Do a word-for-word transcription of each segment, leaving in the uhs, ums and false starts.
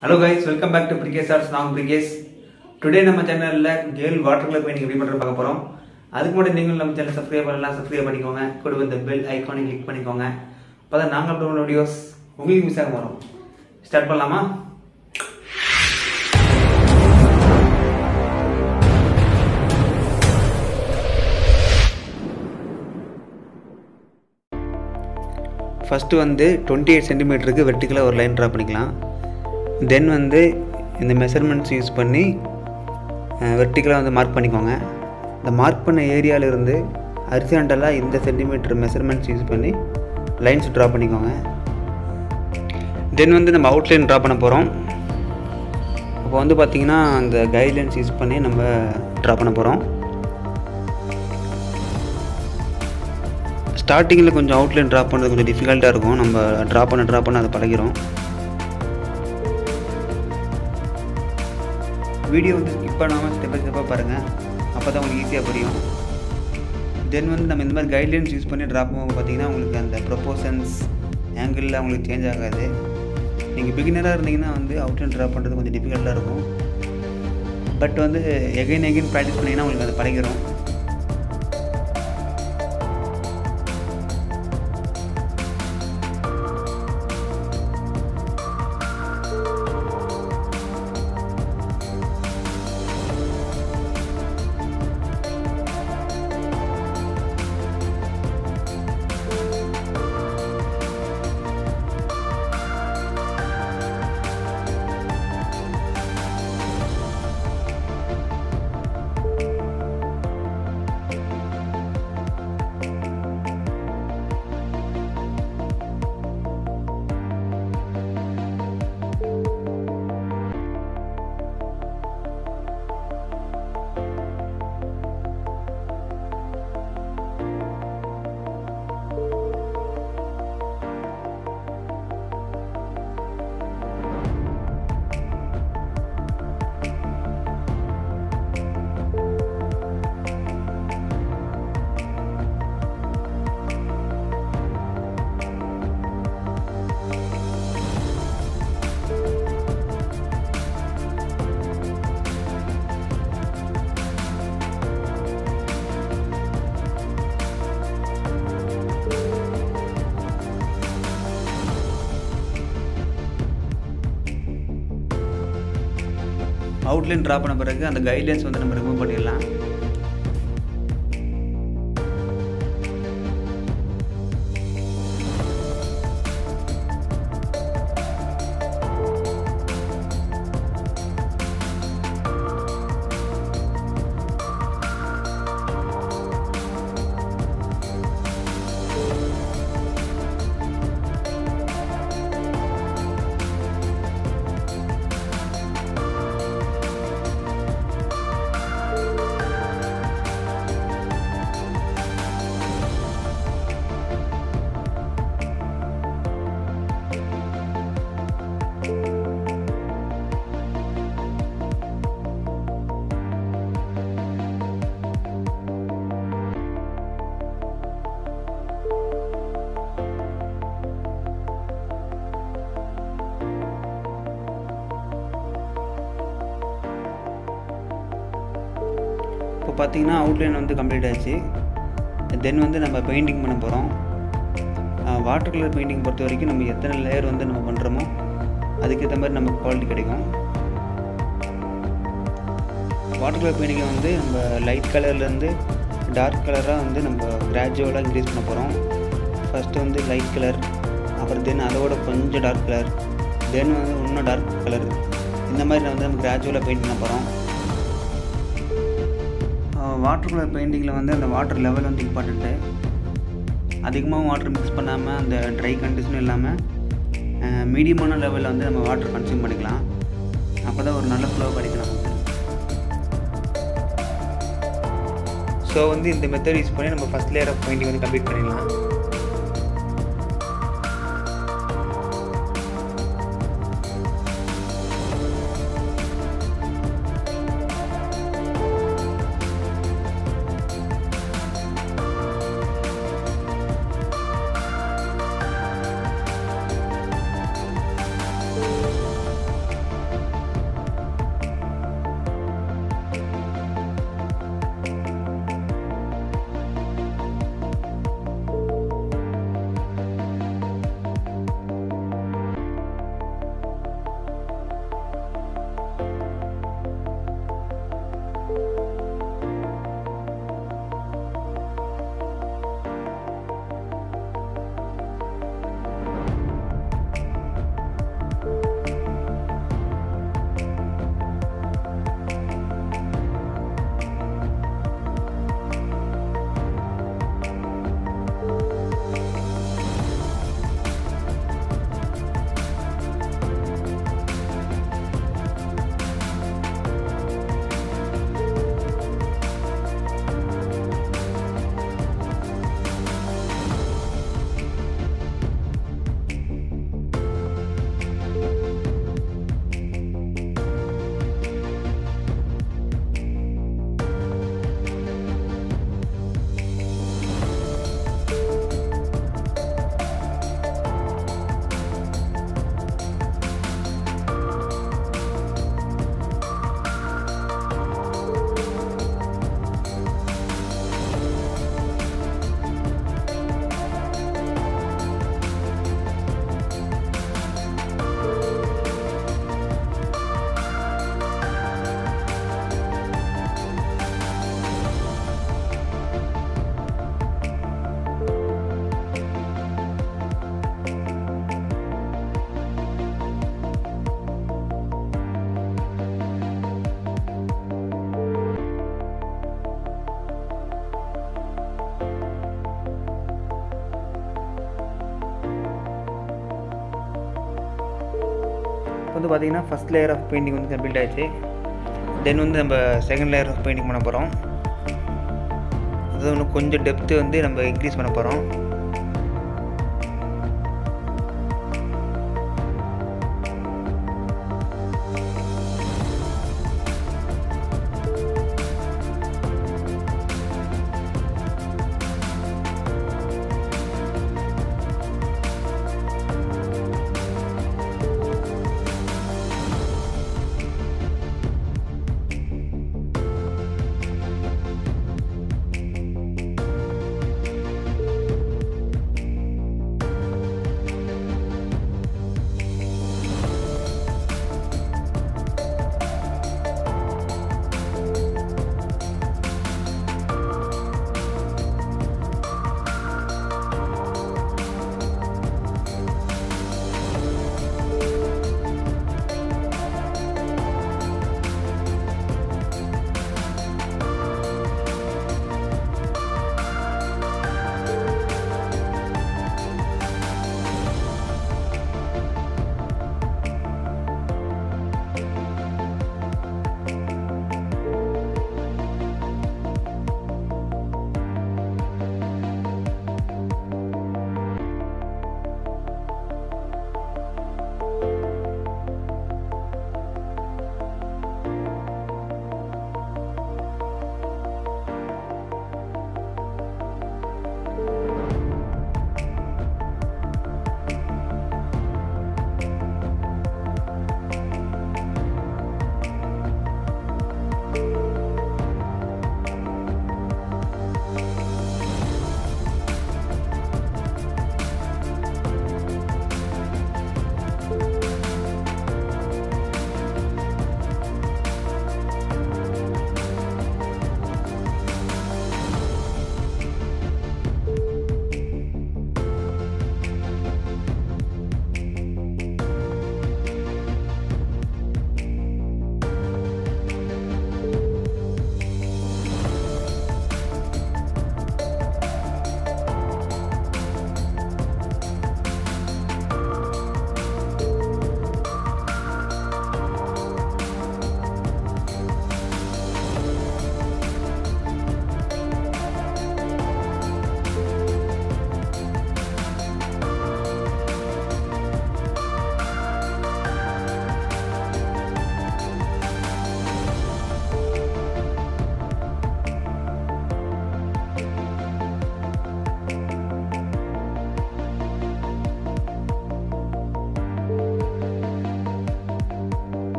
Hello guys, welcome back to Prikesharts. நான் Prikes. Today நம்ம சேனல்ல கேல் வாட்டர்கலர் பெயிண்டிங் எப்படி பண்றது பார்க்க போறோம். அதுக்கு முன்னாடி நீங்க நம்ம சேனலை சப்ஸ்கிரைப் பண்ணலாம், சப்ஸ்கிரைப் பண்ணிக்கோங்க. கூட வந்து பெல் ஐகானை கிளிக் பண்ணிக்கோங்க. அப்பதான் நாங்க அப்லோட் பண்ண வீடியோஸ் உங்களுக்கு மிஸ் ஆகாம வரும். ஸ்டார்ட் பண்ணலாமா? ஃபர்ஸ்ட் வந்து twenty-eight சென்டிமீட்டருக்கு வெர்டிகலா ஒரு லைன் டிரா பண்ணிக்கலாம். தென் வந்து இந்த மெஷர்மெண்ட்ஸ் யூஸ் பண்ணி வெர்டிகலாக வந்து மார்க் பண்ணிக்கோங்க. இந்த மார்க் பண்ண ஏரியாவிலிருந்து ஹரிசாண்டலாக இந்த சென்டிமீட்டர் மெஷர்மெண்ட்ஸ் யூஸ் பண்ணி லைன்ஸ் ட்ரா பண்ணிக்கோங்க. தென் வந்து நம்ம அவுட்லைன் ட்ரா பண்ண போகிறோம். அப்போ வந்து பார்த்திங்கன்னா அந்த கைட்லைன்ஸ் யூஸ் பண்ணி நம்ம ட்ரா பண்ண போகிறோம். ஸ்டார்டிங்கில் கொஞ்சம் அவுட்லைன் ட்ரா பண்ணுறது கொஞ்சம் டிஃபிகல்ட்டாக இருக்கும். நம்ம ட்ரா பண்ண ட்ரா பண்ண அதை பழகிறோம். வீடியோ வந்து ஸ்கிப் பண்ணாமல் ஸ்டெப் பை ஸ்டெப்பாக பாருங்கள், அப்போ தான் உங்களுக்கு ஈஸியாக புரியும். தென் வந்து நம்ம இந்த மாதிரி கைட்லைன்ஸ் யூஸ் பண்ணி ட்ரா பண்ணும்போது பார்த்திங்கன்னா உங்களுக்கு அந்த ப்ரொப்போர்ஷன்ஸ் ஆங்கிளில் உங்களுக்கு சேஞ்ச் ஆகாது. நீங்கள் பிகினராக இருந்தீங்கன்னா வந்து அவுட்லைன் ட்ரா பண்ணுறது கொஞ்சம் டிஃபிகல்ட்டாக இருக்கும். பட் வந்து எகைன் எகைன் ப்ராக்டிஸ் பண்ணிங்கன்னா உங்களுக்கு அது பழகிடும். அவுட்லைன் ட்ரா பண்ண பிறகு அந்த கைட்லைன்ஸ் வந்து நம்ம ரிமூவ் பண்ணிடலாம். இப்போ பார்த்தீங்கன்னா அவுட்லைன் வந்து கம்ப்ளீட் ஆகிடுச்சு. தென் வந்து நம்ம பெயிண்டிங் பண்ண போகிறோம். வாட்டர் கலர் பெயிண்டிங் பொறுத்த வரைக்கும் நம்ம எத்தனை லேயர் வந்து நம்ம பண்ணுறோமோ அதுக்கேற்ற மாதிரி நமக்கு குவாலிட்டி கிடைக்கும். வாட்டர் கலர் பெயிண்டிங்கை வந்து நம்ம லைட் கலர்லேருந்து டார்க் கலராக வந்து நம்ம கிராஜுவலாக இன்க்ரீஸ் பண்ண போகிறோம். ஃபஸ்ட்டு வந்து லைட் கலர், அப்புறம் தென் அதோட கொஞ்சம் டார்க் கலர், தென் வந்து இன்னும் டார்க் கலர், இந்த மாதிரி வந்து நம்ம கிராஜுவலாக பெயிண்ட் பண்ண போகிறோம். வாட்டர் கலர் பெயிண்டிங்கில் வந்து அந்த வாட்டர் லெவல் வந்து இம்பார்ட்டண்ட்டு. அதிகமாக வாட்டர் மிக்ஸ் பண்ணாமல் அந்த ட்ரை கண்டிஷனும் இல்லாமல் மீடியமான லெவலில் வந்து நம்ம வாட்டர் கன்சியூம் பண்ணிக்கலாம். அப்போ தான் ஒரு நல்ல ஃப்ளோ கிடைக்கும் நமக்கு. ஸோ வந்து இந்த மெத்தட் யூஸ் பண்ணி நம்ம ஃபஸ்ட் லேயர் ஆஃப் பெயிண்டிங் வந்து கம்ப்ளீட் பண்ணிடலாம். வந்து பார்த்திங்கன்னா ஃபஸ்ட் லேயர் ஆஃப் பெயிண்டிங் வந்து கம்ப்ளீட் ஆகிடுச்சு. தென் வந்து நம்ம செகண்ட் லேயர் ஆஃப் பெயிண்டிங் பண்ண போகிறோம். அது இன்னும் கொஞ்சம் டெப்த்து வந்து நம்ம இன்க்ரீஸ் பண்ண போகிறோம்.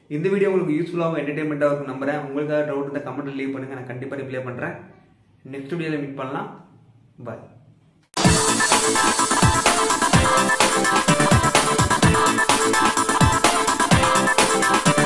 இந்த வீடியோ உங்களுக்கு யூஸ்ஃபுல்லாகவும் என்டர்டைன்மெண்ட்டாக இருக்கும் நம்புறேன். உங்களுக்காக டவுட் இருந்தால் கமெண்ட்டில் லீவ் பண்ணுங்கள், நான் கண்டிப்பாக ரிப்ளை பண்ணுறேன். நெக்ஸ்ட் வீடியோவில் மீட் பண்ணலாம். பாய்.